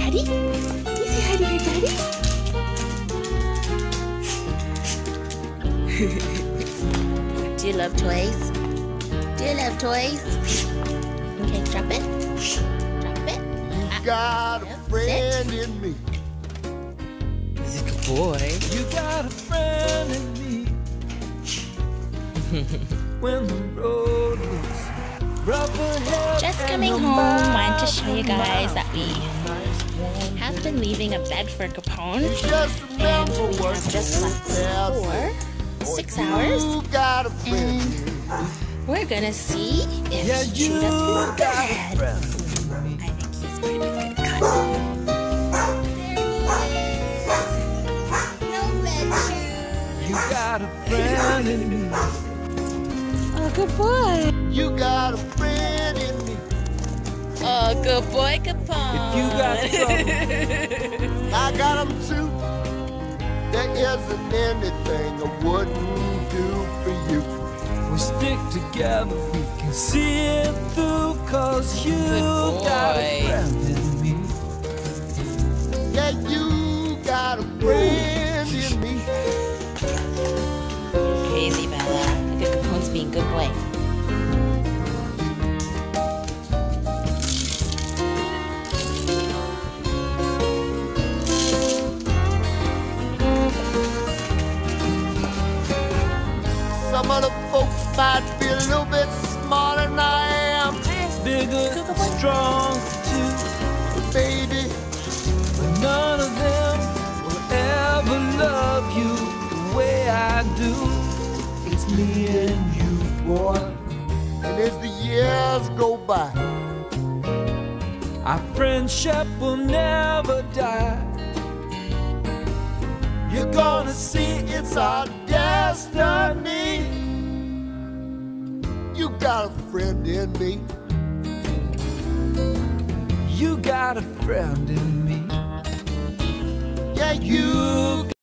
Daddy? Can you say hi to your daddy? Do you love toys? Do you love toys? Okay, drop it. Drop it. You got a friend in me. He's a good boy. You got a friend in me. When the road looks rough ahead. Just coming home, wanted to show you guys that we have been leaving a bed for Capone, You just and remember we what have just you slept for 6 hours, You got a friend in me. we're gonna see if Yeah, he chewed you up his got a bed. friend in me. I think he's pretty good cut. There he is. No bed chew. You got a friend in me. Oh, good boy. You got a friend in me. Oh, good boy, Capone. If you got trouble, I got 'em too. There isn't anything I wouldn't do for you. we stick together, we can see it through. 'Cause you Good got a boy. friend in me. Yeah, you got a friend in me. Crazy Bella. Look at Capone's being a good boy. Some of the folks might be a little bit smarter than I am, Bigger, Go, go, boy. strong too. baby. But none of them will ever love you the way I do. It's me and you, boy. And as the years go by, Our friendship will never die. you're gonna see it's our destiny. You got a friend in me. You got a friend in me. Yeah, you